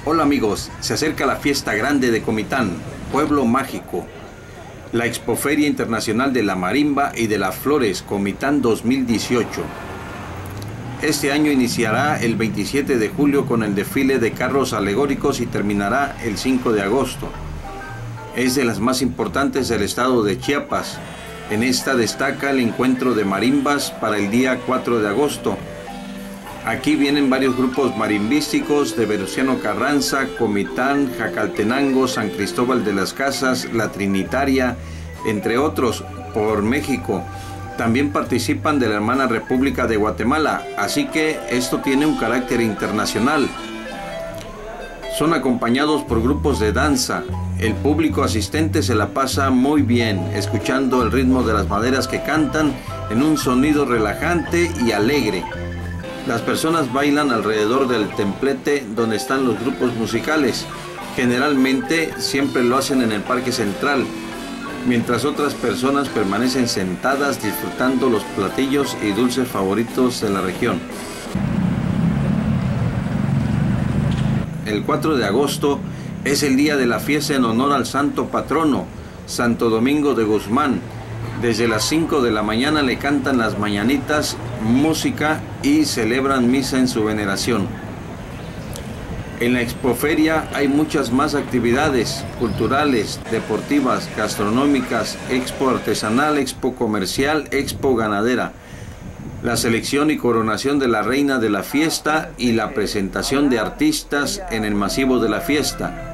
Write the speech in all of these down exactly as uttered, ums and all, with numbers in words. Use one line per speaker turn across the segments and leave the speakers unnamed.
Hola amigos, se acerca la fiesta grande de Comitán, pueblo mágico. La Expoferia Internacional de la Marimba y de las Flores, Comitán dos mil dieciocho. Este año iniciará el veintisiete de julio con el desfile de carros alegóricos y terminará el cinco de agosto. Es de las más importantes del estado de Chiapas. En esta destaca el encuentro de marimbas para el día cuatro de agosto. Aquí vienen varios grupos marimbísticos de Venustiano Carranza, Comitán, Jacaltenango, San Cristóbal de las Casas, La Trinitaria, entre otros, por México. También participan de la hermana República de Guatemala, así que esto tiene un carácter internacional. Son acompañados por grupos de danza. El público asistente se la pasa muy bien, escuchando el ritmo de las maderas que cantan en un sonido relajante y alegre. Las personas bailan alrededor del templete donde están los grupos musicales. Generalmente siempre lo hacen en el Parque Central, mientras otras personas permanecen sentadas disfrutando los platillos y dulces favoritos de la región. El cuatro de agosto es el día de la fiesta en honor al santo patrono, Santo Domingo de Guzmán. Desde las cinco de la mañana le cantan las mañanitas, música y celebran misa en su veneración. En la Expoferia hay muchas más actividades culturales, deportivas, gastronómicas, expo artesanal, expo comercial, expo ganadera, la selección y coronación de la reina de la fiesta y la presentación de artistas en el masivo de la fiesta.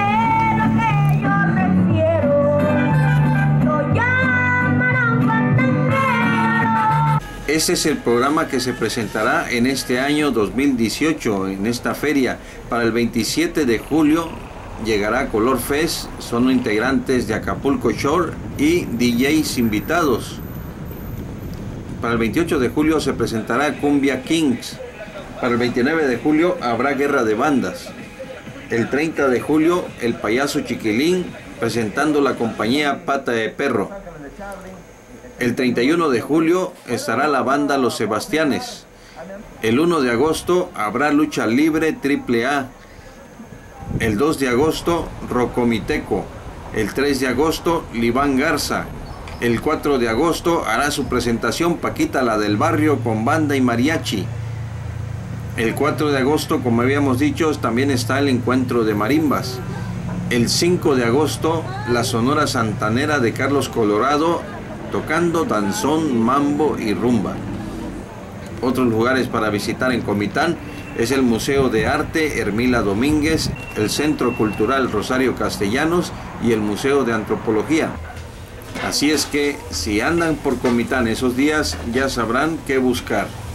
Ese es el programa que se presentará en este año dos mil dieciocho, en esta feria. Para el veintisiete de julio llegará Color Fest, son integrantes de Acapulco Shore y D Js invitados. Para el veintiocho de julio se presentará Cumbia Kings. Para el veintinueve de julio habrá Guerra de Bandas. El treinta de julio el Payaso Chiquilín presentando la compañía Pata de Perro. El treinta y uno de julio estará la banda Los Sebastianes. El uno de agosto habrá Lucha Libre Triple A. El dos de agosto Rocomiteco. El tres de agosto Libán Garza. El cuatro de agosto hará su presentación Paquita la del Barrio con banda y mariachi. El cuatro de agosto, como habíamos dicho, también está el encuentro de marimbas. El cinco de agosto la Sonora Santanera de Carlos Colorado, tocando danzón, mambo y rumba. Otros lugares para visitar en Comitán es el Museo de Arte Hermila Domínguez, el Centro Cultural Rosario Castellanos y el Museo de Antropología. Así es que si andan por Comitán esos días ya sabrán qué buscar.